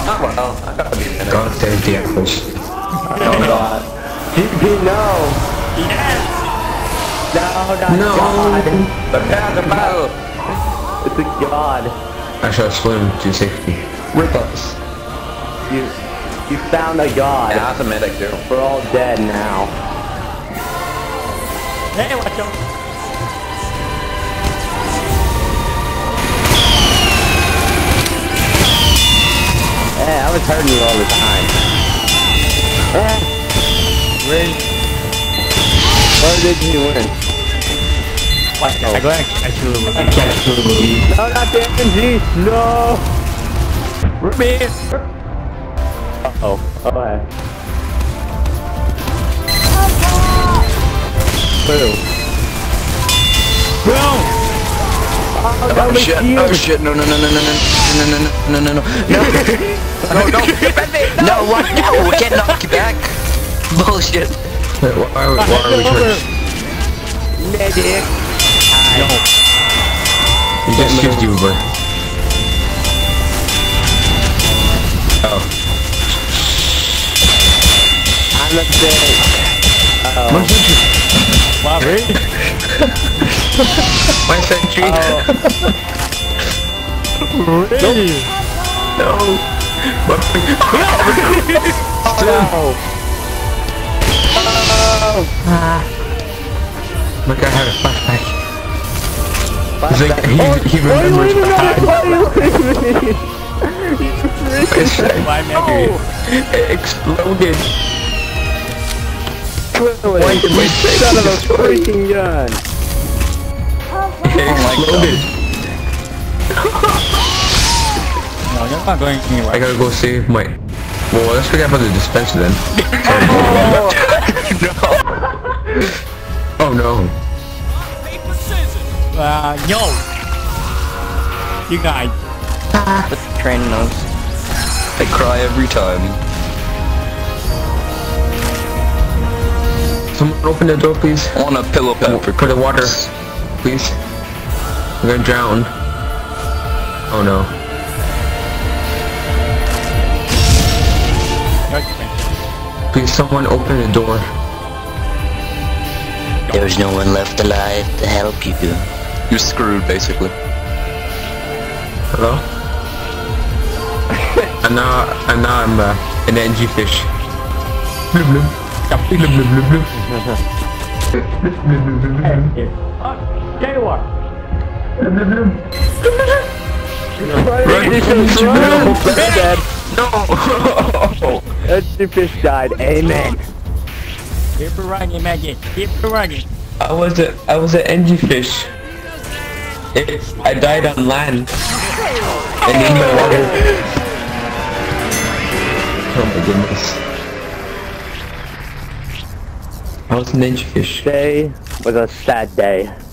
Oh well, I gotta be in it. God save the apples. Oh god. GP, no! Yes! No, God. Prepare the battle! It's a god. I shall swim to safety. Rip us. You found a god. Yeah, that's a medic too. We're all dead now. Hey, watch out! Hey, I was hurting you all the time. Where did you win? What? I go actually No, not the MG! No! me. Uh-oh. Okay. Boom. Boom! Oh shit, oh shit, no, no, no, no, no, no, no, no, no, no, no, no, no, no, what, no, we can't knock you back. Bullshit. Wait, why are we trying? Medic! You just used you, bro. Oh. I'm a bitch. Uh-oh. My sentry! Wow, really? My sentry! Really? No! No! My guy had a flashback. He's like, he remembers Why Maggie? It exploded. Why did we son of a freaking gun? It exploded. No, you're not going anywhere. I gotta go save my... Well, let's forget about the dispenser then. Oh no. Yo! You guys. What's the train nose? I cry every time. Someone open the door, please. I want a pillow pet for For the water, please. I'm gonna drown. Oh no. Please, someone open the door. There's no one left alive to help you. You're screwed, basically. Hello? and now I'm an NG fish. Blub blub. Blub blub blub blub. There you are. Dead. No! The fish died. Amen. Keep running, Maggie. Keep running. I was an NG fish. I died on land. And in the water. Oh my goodness. I was an NG fish. Today was a sad day.